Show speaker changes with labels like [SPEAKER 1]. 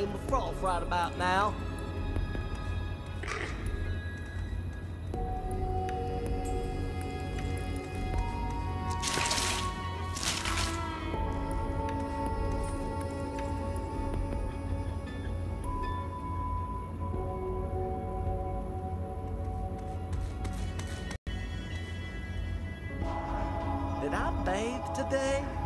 [SPEAKER 1] bursting with froth right about now. Did I bathe today?